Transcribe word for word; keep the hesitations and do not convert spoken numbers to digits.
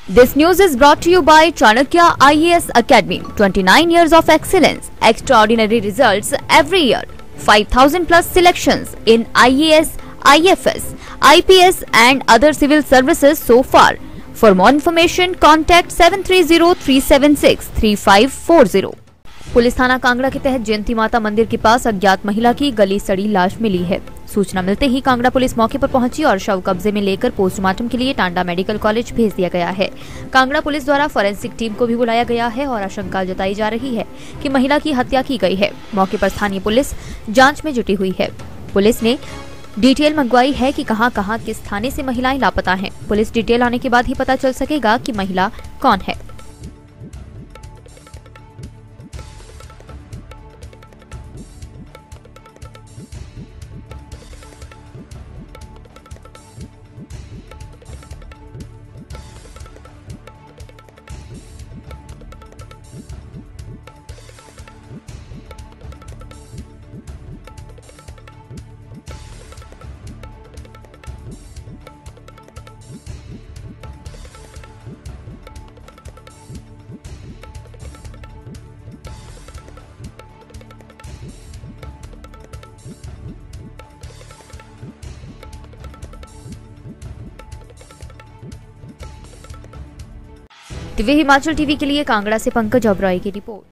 This news is brought to you by Chanakya I A S Academy. twenty-nine years of excellence, extraordinary results every year. five thousand plus selections in I A S, I F S, I P S and other civil services so far. For more information, contact seven three zero three seven six three five four zero. Police थाना कांगड़ा के तहत जयंती माता मंदिर के पास अज्ञात महिला की गली सड़ी लाश मिली है। सूचना मिलते ही कांगड़ा पुलिस मौके पर पहुंची और शव कब्जे में लेकर पोस्टमार्टम के लिए टांडा मेडिकल कॉलेज भेज दिया गया है। कांगड़ा पुलिस द्वारा फोरेंसिक टीम को भी बुलाया गया है और आशंका जताई जा रही है कि महिला की हत्या की गई है। मौके पर स्थानीय पुलिस जाँच में जुटी हुई है। पुलिस ने डिटेल मंगवाई है कि कहां कहां किस थाने से महिलाएं लापता हैं। पुलिस डिटेल आने के बाद ही पता चल सकेगा कि महिला कौन है। दिव्य हिमाचल टीवी के लिए कांगड़ा से पंकज ओबरॉय की रिपोर्ट।